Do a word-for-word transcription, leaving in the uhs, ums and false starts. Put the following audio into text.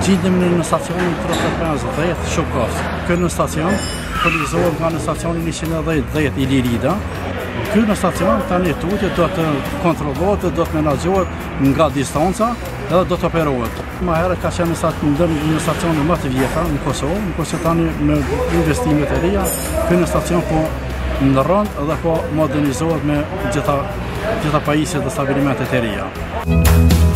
Gjendemi në stacionin tridhjet e pesë dhjetë Shokos. Ky në stacion furnizohet nga në stacionin njëqind e dhjetë dhjetë Ilirida. Ky në stacion tani tutje do të kontrollohet, do të menaxhohet nga distanca edhe do të operohet. Më herët ka qenë në stacionin më të vjetra në Kosovë, në Kosovë tani me investimet e reja, ky në stacion po ndërron dhe po modernizohet me gjitha gjitha pajisjet dhe stabilimentet e reja.